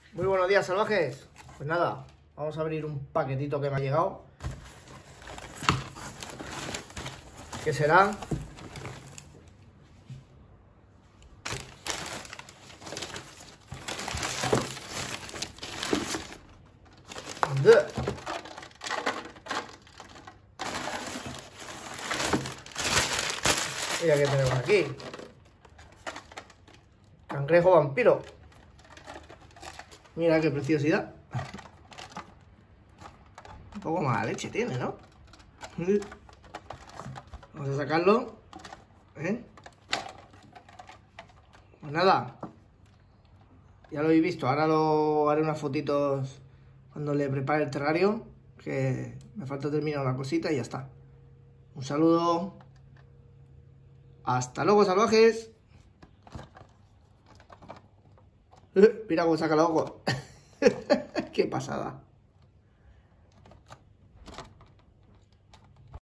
Muy buenos días, salvajes. Pues nada, vamos a abrir un paquetito que me ha llegado. ¿Qué será? Mira qué tenemos aquí. Cangrejo vampiro. Mira qué preciosidad. Un poco mala leche tiene, ¿no? Vamos a sacarlo. Pues nada. Ya lo habéis visto. Ahora lo haré unas fotitos cuando le prepare el terrario. Que me falta terminar una cosita y ya está. Un saludo. Hasta luego, salvajes. Mira cómo saca los ojos. Qué pasada.